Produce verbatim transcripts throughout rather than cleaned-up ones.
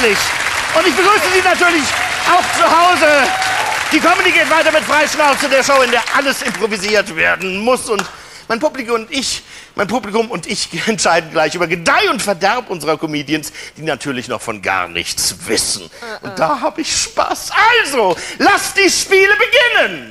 herzlich. Und ich begrüße Sie natürlich auch zu Hause. Die Comedy geht weiter mit Freischnauze, der Show, in der alles improvisiert werden muss. Und mein Publikum und ich, mein Publikum und ich entscheiden gleich über Gedeih und Verderb unserer Comedians, die natürlich noch von gar nichts wissen. Uh-uh. Und da habe ich Spaß. Also, lasst die Spiele beginnen!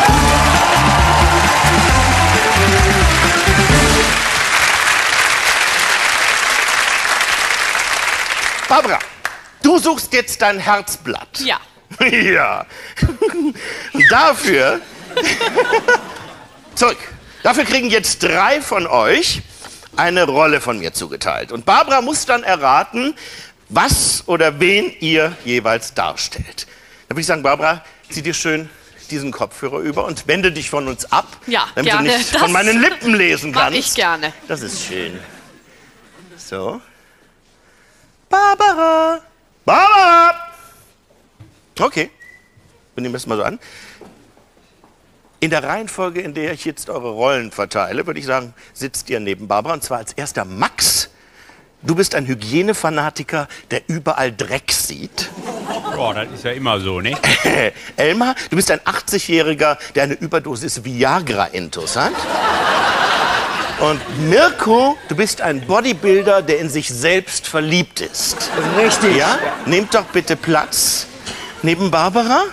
Barbara, du suchst jetzt dein Herzblatt. Ja. Ja. Und dafür... Zurück. Dafür kriegen jetzt drei von euch eine Rolle von mir zugeteilt. Und Barbara muss dann erraten, was oder wen ihr jeweils darstellt. Da würde ich sagen, Barbara, zieh dir schön diesen Kopfhörer über und wende dich von uns ab, ja, damit gerne. du nicht das von meinen Lippen lesen kannst. Mach ich gerne. Das ist schön. So. Barbara! Barbara! Okay, wir nehmen das mal so an. In der Reihenfolge, in der ich jetzt eure Rollen verteile, würde ich sagen, sitzt ihr neben Barbara. Und zwar als erster Max. Du bist ein Hygienefanatiker, der überall Dreck sieht. Boah, das ist ja immer so, ne? Elmar, du bist ein achtzigjähriger, der eine Überdosis Viagra-Intus hat. Und Mirko, du bist ein Bodybuilder, der in sich selbst verliebt ist. Richtig. Ja? Nehmt doch bitte Platz neben Barbara.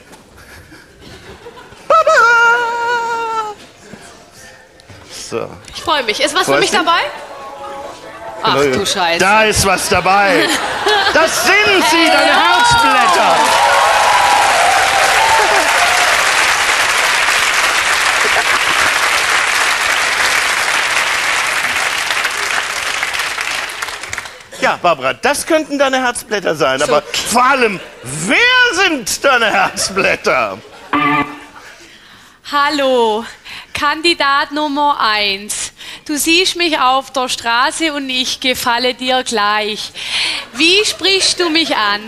Barbara! So. Ich freue mich. Ist was Freust für mich du? dabei? Ach du Scheiße. Da ist was dabei. Das sind sie, deine Herzblätter. Ja, Barbara, das könnten deine Herzblätter sein. So. Aber vor allem, wer sind deine Herzblätter? Hallo, Kandidat Nummer eins. Du siehst mich auf der Straße und ich gefalle dir gleich. Wie sprichst du mich an?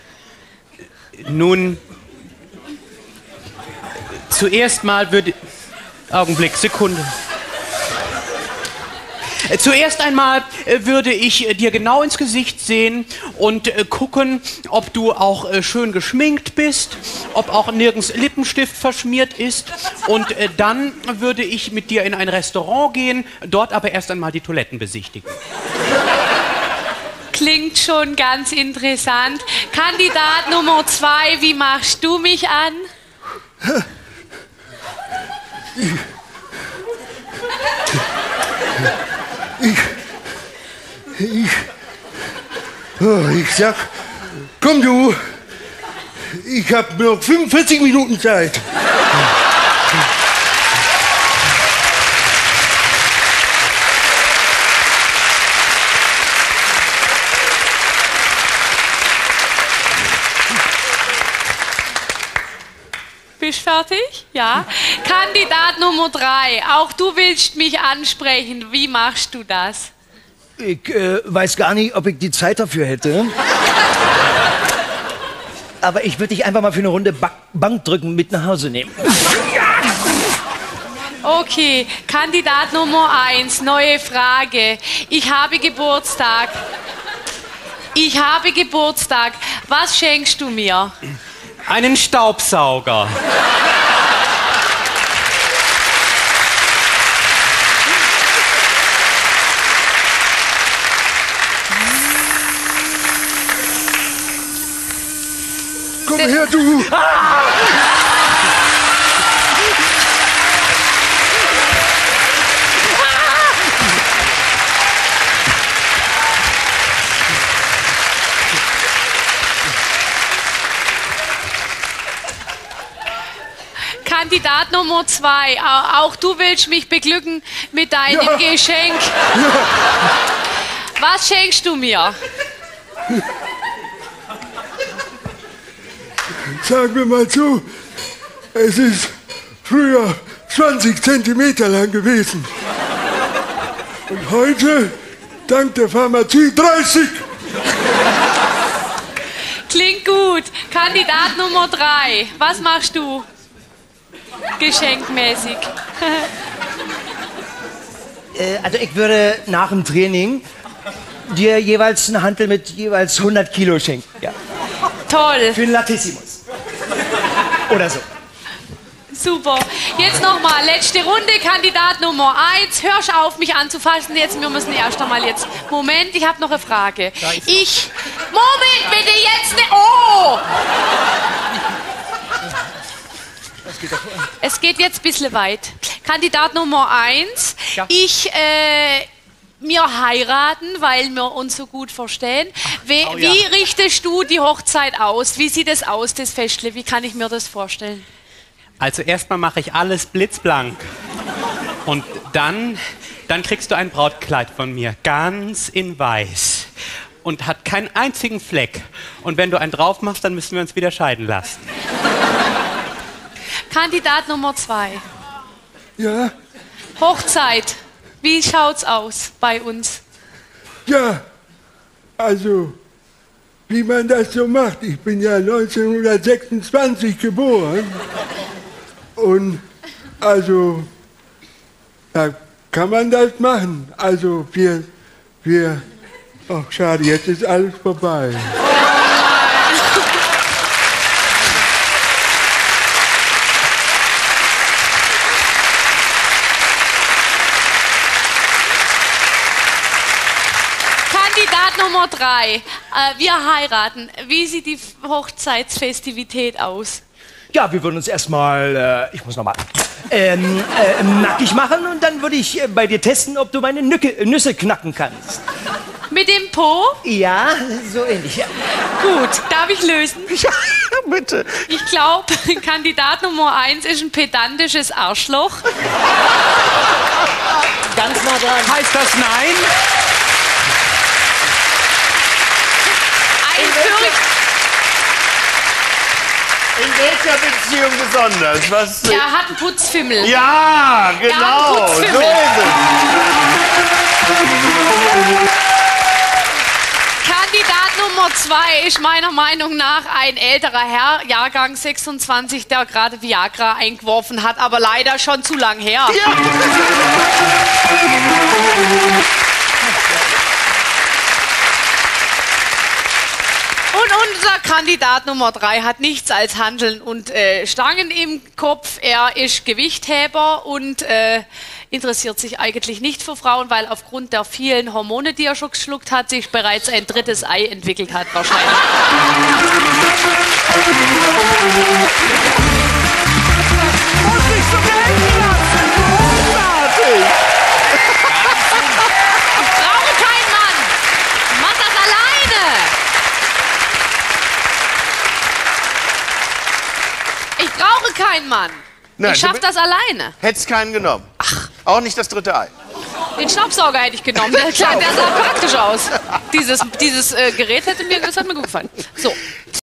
Nun, zuerst mal würde... Augenblick, Sekunde. Äh, Zuerst einmal äh, würde ich äh, dir genau ins Gesicht sehen und äh, gucken, ob du auch äh, schön geschminkt bist, ob auch nirgends Lippenstift verschmiert ist. Und äh, dann würde ich mit dir in ein Restaurant gehen, dort aber erst einmal die Toiletten besichtigen. Klingt schon ganz interessant. Kandidat Nummer zwei, wie machst du mich an? Ich, ich, oh, ich sag, komm du, ich hab noch fünfundvierzig Minuten Zeit. Bist fertig? Ja. Kandidat Nummer drei, auch du willst mich ansprechen. Wie machst du das? Ich äh, weiß gar nicht, ob ich die Zeit dafür hätte. Aber ich würde dich einfach mal für eine Runde ba Bank drücken mit nach Hause nehmen. Okay, Kandidat Nummer eins, neue Frage. Ich habe Geburtstag. Ich habe Geburtstag. Was schenkst du mir? Einen Staubsauger. Komm her, du! Ah! Kandidat Nummer zwei, auch du willst mich beglücken mit deinem ja. Geschenk. Ja. Was schenkst du mir? Sagen wir mal so, es ist früher zwanzig Zentimeter lang gewesen. Und heute, dank der Pharmazie, dreißig. Klingt gut. Kandidat Nummer drei, was machst du? Geschenkmäßig. äh, also ich würde nach dem Training dir jeweils eine Hantel mit jeweils hundert Kilo schenken. Ja. Toll. Für den Latissimus. Oder so. Super. Jetzt nochmal, letzte Runde, Kandidat Nummer eins. Hörst auf, mich anzufassen. Jetzt, wir müssen erst einmal jetzt... Moment, ich habe noch eine Frage. Ich... Moment, bitte, jetzt... Ne oh! Es geht jetzt ein bisschen weit. Kandidat Nummer eins. Ja. Ich... Äh, wir heiraten, weil wir uns so gut verstehen. Wie, Oh ja. wie richtest du die Hochzeit aus? Wie sieht es aus, das Festle? Wie kann ich mir das vorstellen? Also erstmal mache ich alles blitzblank. Und dann, dann kriegst du ein Brautkleid von mir, ganz in weiß. Und hat keinen einzigen Fleck. Und wenn du einen drauf machst, dann müssen wir uns wieder scheiden lassen. Kandidat Nummer zwei. Ja, Hochzeit. Wie schaut's aus bei uns? ja, also, wie man das so macht. Ich bin ja neunzehnhundertsechsundzwanzig geboren. Und also, da kann man das machen. Also, wir, wir, ach schade, jetzt ist alles vorbei. Kandidat Nummer drei. Äh, wir heiraten. Wie sieht die Hochzeitsfestivität aus? Ja, wir würden uns erstmal, äh, ich muss nochmal, ähm, äh, nackig machen und dann würde ich äh, bei dir testen, ob du meine Nücke, Nüsse knacken kannst. Mit dem Po? Ja, so ähnlich, ja. Gut, darf ich lösen? Ja, bitte. Ich glaube, Kandidat Nummer eins ist ein pedantisches Arschloch. Ganz nah dran. Heißt das nein? Ein Fürcht In welcher Beziehung besonders? Was? er hat einen Putzfimmel. Ja, genau. So Putzfimmel. ist es. Kandidat Nummer zwei ist meiner Meinung nach ein älterer Herr, Jahrgang sechsundzwanzig, der gerade Viagra eingeworfen hat, aber leider schon zu lang her. Und unser Kandidat Nummer drei hat nichts als Hanteln und äh, Stangen im Kopf. Er ist Gewichtheber und äh, interessiert sich eigentlich nicht für Frauen, weil aufgrund der vielen Hormone, die er schon geschluckt hat, sich bereits ein drittes Ei entwickelt hat wahrscheinlich. Muss ich so gelten lassen. Großartig. Ich brauche keinen Mann. Mach das alleine. Ich brauche keinen Mann. Nein, ich du schaff bi- das alleine. Hättest keinen genommen. Ach. Auch nicht das dritte Ei. Den Staubsauger hätte ich genommen. Der, der sah praktisch aus. Dieses, dieses äh, Gerät hätte mir, das hat mir gut gefallen. So.